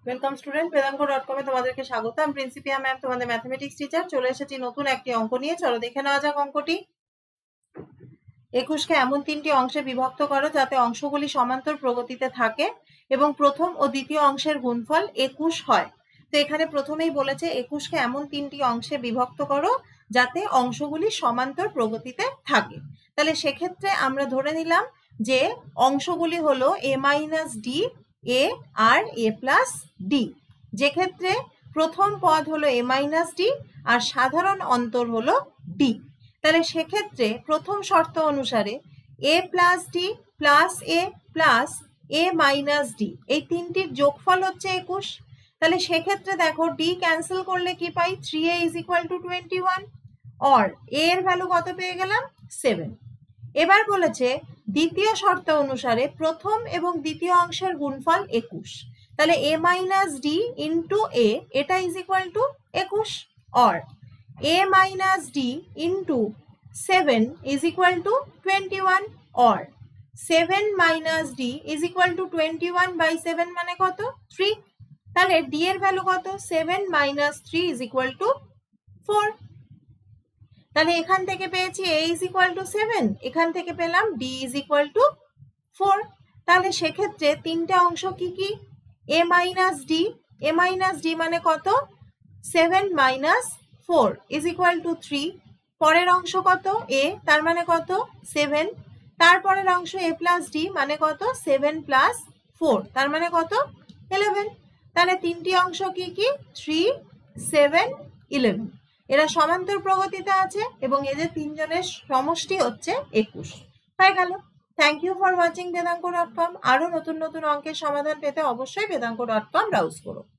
Welcome student, বেদাঙ্ক.com এ তোমাদেরকে স্বাগত। আমি প্রিন্সিপিয়া ম্যাম, তোমাদের ম্যাথমেটিক্স টিচার। চলে এসেছি নতুন একটি অঙ্ক নিয়ে। চলো দেখে নেওয়া যাক অঙ্কটি। 21কে এমন 3টি অংশে বিভক্ত করো যাতে অংশগুলি সমান্তর প্রগতিতে থাকে এবং প্রথম ও দ্বিতীয় অংশের গুণফল 21 হয়। তো এখানে প্রথমেই বলেছে 21কে এমন 3টি অংশে বিভক্ত করো যাতে অংশগুলি সমান্তর প্রগতিতে থাকে। তাহলে সেক্ষেত্রে আমরা ধরে নিলাম যে অংশগুলি হলো a মাইনাস ডি, এ আর এ প্লাস ডি, যেক্ষেত্রে প্রথম পদ হলো a মাইনাস ডি আর সাধারণ অন্তর হলো ডি। তাহলে সেক্ষেত্রে প্রথম শর্ত অনুসারে a plus D plus A plus A minus D, এই তিনটির যোগফল হচ্ছে 21। তাহলে সেক্ষেত্রে দেখো ডি ক্যান্সেল করলে কি পাই, 3a is equal to 21, or A এর ভ্যালু কত পেয়ে গেলাম, 7। এবার বলেছে দ্বিতীয় শর্ত অনুসারে প্রথম এবং দ্বিতীয় অংশের গুণফল 21। তাহলে a minus D into A, এটা is equal to 21, or a minus d into 7 is equal to 21, or 7 minus d is equal to 21 by 7 মানে কত, 3। তাহলে d এর ভ্যালু কত, 7 minus 3 is equal to 4। তাহলে এখান থেকে পেয়েছি a is equal to 7, এখান থেকে পেলাম d is equal to 4। তাহলে সেক্ষেত্রে তিনটা অংশ কি কি, a minus d মানে কত, 7 minus 4 is equal to 3, পরের অংশ কত a, তার মানে কত 7, তারপরের অংশ a plus d মানে কত 7 plus 4, তার মানে কত 11। তাহলে তিনটি অংশ কি কি, 3, 7, 11, এরা সমান্তর প্রগতিতে আছে এবং এদের তিনজনের সমষ্টি হচ্ছে 21। হয়ে গেল। থ্যাংক ইউ ফর ওয়াচিং বেদাঙ্ক.com। আরো নতুন নতুন অঙ্কের সমাধান পেতে অবশ্যই বেদাঙ্ক.com ব্রাউজ করো।